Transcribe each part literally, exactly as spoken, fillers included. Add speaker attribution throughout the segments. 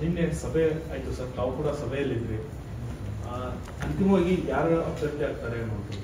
Speaker 1: ನಿನ್ನೆ ಸಭೆ ಆಯ್ತು ಸರ್, ತಾವು ಕೂಡ ಸಭೆಯಲ್ಲಿದ್ರಿ. ಅಂತಿಮವಾಗಿ ಯಾರು ಅಭ್ಯರ್ಥಿ ಆಗ್ತಾರೆ ಅನ್ನೋದು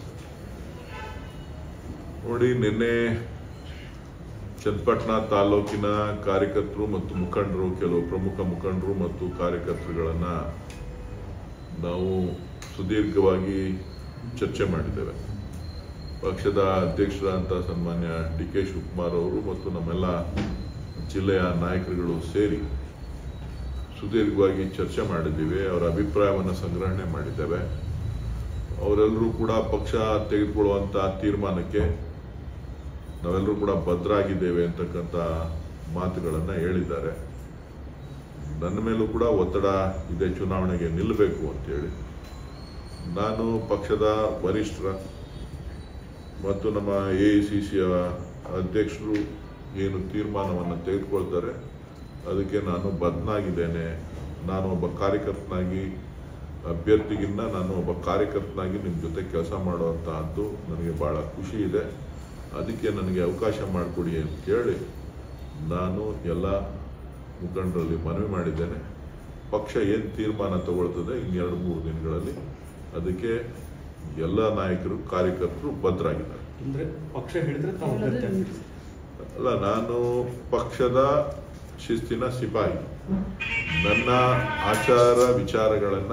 Speaker 2: ನೋಡಿ, ನಿನ್ನೆ ಚನ್ನಪಟ್ಟಣ ತಾಲೂಕಿನ ಕಾರ್ಯಕರ್ತರು ಮತ್ತು ಮುಖಂಡರು, ಕೆಲವು ಪ್ರಮುಖ ಮುಖಂಡರು ಮತ್ತು ಕಾರ್ಯಕರ್ತರುಗಳನ್ನ ನಾವು ಸುದೀರ್ಘವಾಗಿ ಚರ್ಚೆ ಮಾಡಿದ್ದೇವೆ. ಪಕ್ಷದ ಅಧ್ಯಕ್ಷರಾದಂಥ ಸನ್ಮಾನ್ಯ ಡಿ ಕೆ ಶಿವಕುಮಾರ್ ಅವರು ಮತ್ತು ನಮ್ಮೆಲ್ಲ ಜಿಲ್ಲೆಯ ನಾಯಕರುಗಳು ಸೇರಿ ಸುದೀರ್ಘವಾಗಿ ಚರ್ಚೆ ಮಾಡಿದ್ದೀವಿ. ಅವರ ಅಭಿಪ್ರಾಯವನ್ನು ಸಂಗ್ರಹಣೆ ಮಾಡಿದ್ದೇವೆ. ಅವರೆಲ್ಲರೂ ಕೂಡ ಪಕ್ಷ ತೆಗೆದುಕೊಳ್ಳುವಂಥ ತೀರ್ಮಾನಕ್ಕೆ ನಾವೆಲ್ಲರೂ ಕೂಡ ಬದ್ಧರಾಗಿದ್ದೇವೆ ಅಂತಕ್ಕಂಥ ಮಾತುಗಳನ್ನು ಹೇಳಿದ್ದಾರೆ. ನನ್ನ ಮೇಲೂ ಕೂಡ ಒತ್ತಡ ಇದೆ, ಚುನಾವಣೆಗೆ ನಿಲ್ಲಬೇಕು ಅಂತೇಳಿ. ನಾನು ಪಕ್ಷದ ವರಿಷ್ಠರ ಮತ್ತು ನಮ್ಮ ಎ ಐ ಸಿ ಸಿಯ ಅಧ್ಯಕ್ಷರು ಏನು ತೀರ್ಮಾನವನ್ನು ತೆಗೆದುಕೊಳ್ತಾರೆ ಅದಕ್ಕೆ ನಾನು ಬದ್ಧನಾಗಿದ್ದೇನೆ. ನಾನು ಒಬ್ಬ ಕಾರ್ಯಕರ್ತನಾಗಿ, ಅಭ್ಯರ್ಥಿಗಿನ್ನ ನಾನು ಒಬ್ಬ ಕಾರ್ಯಕರ್ತನಾಗಿ ನಿಮ್ಮ ಜೊತೆ ಕೆಲಸ ಮಾಡುವಂತಹದ್ದು ನನಗೆ ಭಾಳ ಖುಷಿ ಇದೆ. ಅದಕ್ಕೆ ನನಗೆ ಅವಕಾಶ ಮಾಡಿಕೊಡಿ ಅಂತೇಳಿ ನಾನು ಎಲ್ಲ ಮುಖಂಡರಲ್ಲಿ ಮನವಿ ಮಾಡಿದ್ದೇನೆ. ಪಕ್ಷ ಏನು ತೀರ್ಮಾನ ತಗೊಳ್ತದೆ ಇನ್ನೆರಡು ಮೂರು ದಿನಗಳಲ್ಲಿ ಅದಕ್ಕೆ ಎಲ್ಲ ನಾಯಕರು, ಕಾರ್ಯಕರ್ತರು ಬದ್ಧರಾಗಿದ್ದಾರೆ.
Speaker 1: ಅಂದ್ರೆ ಪಕ್ಷ ಹೇಳಿದ್ರೆ
Speaker 2: ಅಲ್ಲ, ನಾನು ಪಕ್ಷದ ಶಿಸ್ತಿನ ಸಿಪಾಯಿ. ನನ್ನ ಆಚಾರ ವಿಚಾರಗಳನ್ನ,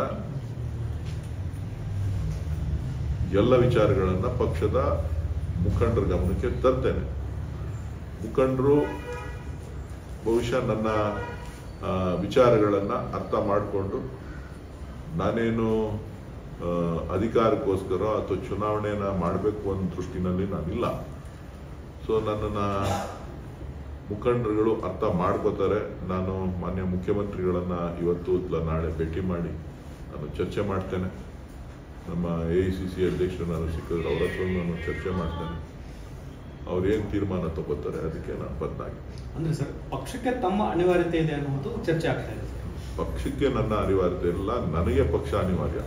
Speaker 2: ಎಲ್ಲ ವಿಚಾರಗಳನ್ನ ಪಕ್ಷದ ಮುಖಂಡರ ಗಮನಕ್ಕೆ ತರ್ತೇನೆ. ಮುಖಂಡರು ಬಹುಶಃ ನನ್ನ ವಿಚಾರಗಳನ್ನ ಅರ್ಥ ಮಾಡಿಕೊಂಡು ನಾನೇನು ಅಧಿಕಾರಕ್ಕೋಸ್ಕರ ಅಥವಾ ಚುನಾವಣೆನ ಮಾಡಬೇಕು ಅನ್ನೋ ದೃಷ್ಟಿನಲ್ಲಿ ನಾನಿಲ್ಲ. ಸೊ ನನ್ನನ್ನು ಮುಖಂಡರುಗಳು ಅರ್ಥ ಮಾಡ್ಕೋತಾರೆ. ನಾನು ಮಾನ್ಯ ಮುಖ್ಯಮಂತ್ರಿಗಳನ್ನ ಇವತ್ತು ಇಲ್ಲ ನಾಳೆ ಭೇಟಿ ಮಾಡಿ ನಾನು ಚರ್ಚೆ ಮಾಡ್ತೇನೆ. ನಮ್ಮ ಎ ಐ ಸಿ ಸಿ ಅಧ್ಯಕ್ಷರು ನಾನು ಸಿಕ್ಕಿದ್ರೆ ಅವರ ಹತ್ರ ನಾನು ಚರ್ಚೆ ಮಾಡ್ತೇನೆ. ಅವ್ರೇನು ತೀರ್ಮಾನ ತಗೋತಾರೆ ಅದಕ್ಕೆ ನಾನು ಬದ್ಧನಾಗಿ.
Speaker 1: ಅಂದ್ರೆ ಸರ್, ಪಕ್ಷಕ್ಕೆ ತಮ್ಮ ಅನಿವಾರ್ಯತೆ ಇದೆ ಅನ್ನೋದು ಚರ್ಚೆ ಆಗ್ತಾ ಇದೆ.
Speaker 2: ಪಕ್ಷಕ್ಕೆ ನನ್ನ ಅನಿವಾರ್ಯತೆ ಇಲ್ಲ, ನನಗೆ ಪಕ್ಷ ಅನಿವಾರ್ಯ.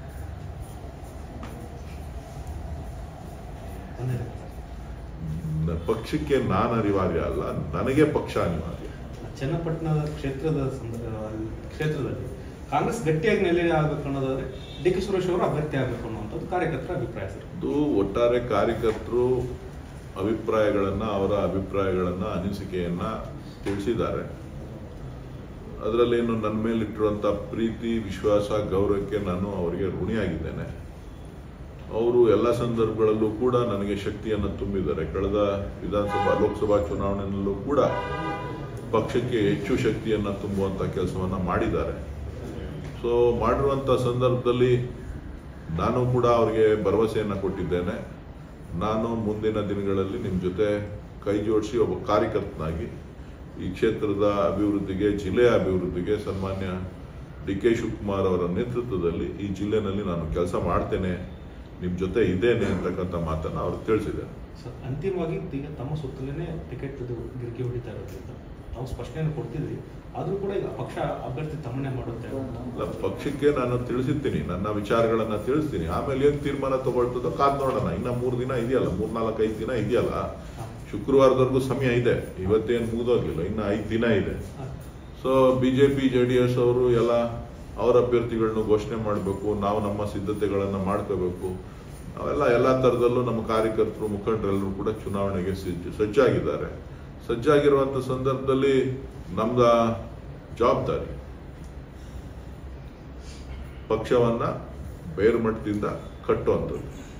Speaker 2: ಪಕ್ಷಕ್ಕೆ ನಾನು ಅನಿವಾರ್ಯ ಅಲ್ಲ, ನನಗೆ ಪಕ್ಷ ಅನಿವಾರ್ಯ.
Speaker 1: ಚನ್ನಪಟ್ಟಣದ ಕ್ಷೇತ್ರದ ಕ್ಷೇತ್ರದಲ್ಲಿ ಕಾಂಗ್ರೆಸ್ ಗಟ್ಟಿಯಾಗಿ ನೆಲೆ ಆಗಬೇಕು ಅನ್ನೋದಾದ್ರೆ ಡಿ ಕೆ ಸುರೇಶ್ ಅವರು ಅಭ್ಯರ್ಥಿ ಆಗಬೇಕು ಅನ್ನುವಂಥದ್ದು ಕಾರ್ಯಕರ್ತರ ಅಭಿಪ್ರಾಯ ಸರ್.
Speaker 2: ಇದು ಒಟ್ಟಾರೆ ಕಾರ್ಯಕರ್ತರು ಅಭಿಪ್ರಾಯಗಳನ್ನ, ಅವರ ಅಭಿಪ್ರಾಯಗಳನ್ನ, ಅನಿಸಿಕೆಯನ್ನ ತಿಳಿಸಿದ್ದಾರೆ. ಅದರಲ್ಲೇನು ನನ್ನ ಮೇಲಿಟ್ಟಿರುವಂಥ ಪ್ರೀತಿ, ವಿಶ್ವಾಸ, ಗೌರವಕ್ಕೆ ನಾನು ಅವರಿಗೆ ಋಣಿಯಾಗಿದ್ದೇನೆ. ಅವರು ಎಲ್ಲ ಸಂದರ್ಭಗಳಲ್ಲೂ ಕೂಡ ನನಗೆ ಶಕ್ತಿಯನ್ನು ತುಂಬಿದ್ದಾರೆ. ಕಳೆದ ವಿಧಾನಸಭಾ ಲೋಕಸಭಾ ಚುನಾವಣೆಯಲ್ಲೂ ಕೂಡ ಪಕ್ಷಕ್ಕೆ ಹೆಚ್ಚು ಶಕ್ತಿಯನ್ನು ತುಂಬುವಂಥ ಕೆಲಸವನ್ನು ಮಾಡಿದ್ದಾರೆ. ಸೊ ಮಾಡಿರುವಂಥ ಸಂದರ್ಭದಲ್ಲಿ ನಾನು ಕೂಡ ಅವರಿಗೆ ಭರವಸೆಯನ್ನು ಕೊಟ್ಟಿದ್ದೇನೆ. ನಾನು ಮುಂದಿನ ದಿನಗಳಲ್ಲಿ ನಿಮ್ಮ ಜೊತೆ ಕೈ ಜೋಡಿಸಿ ಒಬ್ಬ ಕಾರ್ಯಕರ್ತನಾಗಿ ಈ ಕ್ಷೇತ್ರದ ಅಭಿವೃದ್ಧಿಗೆ, ಜಿಲ್ಲೆಯ ಅಭಿವೃದ್ಧಿಗೆ ಸನ್ಮಾನ್ಯ ಡಿ ಕೆ ಶಿವಕುಮಾರ್ ಅವರ ನೇತೃತ್ವದಲ್ಲಿ ಈ ಜಿಲ್ಲೆನಲ್ಲಿ ನಾನು ಕೆಲಸ ಮಾಡ್ತೇನೆ, ನಿಮ್ಮ ಜೊತೆ ಇದ್ದೇನೆ ಅಂತಕ್ಕಂಥ ಮಾತನ್ನು ಅವ್ರು ತಿಳಿಸಿದ್ದಾರೆ.
Speaker 1: ಸರ್, ಅಂತಿಮವಾಗಿ ಈಗ ತಮ್ಮ ಸುತ್ತಲೇ ಟಿಕೆಟ್ ಗಿರಿಕೆ ಹೊಡಿತಾ ಇರೋದ್ರಿಂದ ತಾವು ಸ್ಪಷ್ಟನೆಯನ್ನು ಕೊಡ್ತಿದ್ರಿ. ಆದರೂ ಕೂಡ ಈಗ ಪಕ್ಷ ಅಭ್ಯರ್ಥಿ ತಮ್ಮನ್ನೇ ಮಾಡುತ್ತೆ.
Speaker 2: ಅಲ್ಲ, ಪಕ್ಷಕ್ಕೆ ನಾನು ತಿಳಿಸಿರ್ತೀನಿ, ನನ್ನ ವಿಚಾರಗಳನ್ನ ತಿಳಿಸ್ತೀನಿ. ಆಮೇಲೆ ಏನು ತೀರ್ಮಾನ ತಗೊಳ್ತದೋ ಕಾದ್ ನೋಡೋಣ. ಇನ್ನ ಮೂರು ದಿನ ಇದೆಯಲ್ಲ, ಮೂರ್ನಾಲ್ಕು ಐದು ದಿನ ಇದೆಯಲ್ಲ, ಶುಕ್ರವಾರದವರೆಗೂ ಸಮಯ ಇದೆ. ಇವತ್ತೇನು ಮುಗಿದೋಗಿಲ್ಲ, ಇನ್ನು ಐದು ದಿನ ಇದೆ. So BJP J D S ಅವರು ಎಲ್ಲ ಅವರ ಅಭ್ಯರ್ಥಿಗಳನ್ನ ಘೋಷಣೆ ಮಾಡಬೇಕು, ನಾವು ನಮ್ಮ ಸಿದ್ಧತೆಗಳನ್ನ ಮಾಡ್ಕೋಬೇಕು. ನಾವೆಲ್ಲ ಎಲ್ಲ ಥರದಲ್ಲೂ ನಮ್ಮ ಕಾರ್ಯಕರ್ತರು, ಮುಖಂಡರೆಲ್ಲರೂ ಕೂಡ ಚುನಾವಣೆಗೆ ಸಜ್ಜಾಗಿದ್ದಾರೆ. ಸಜ್ಜಾಗಿರುವಂಥ ಸಂದರ್ಭದಲ್ಲಿ ನಮ್ದ ಜವಾಬ್ದಾರಿ ಪಕ್ಷವನ್ನ ಬೇರ್ಮಟ್ಟದಿಂದ ಕಟ್ಟುವಂಥದ್ದು.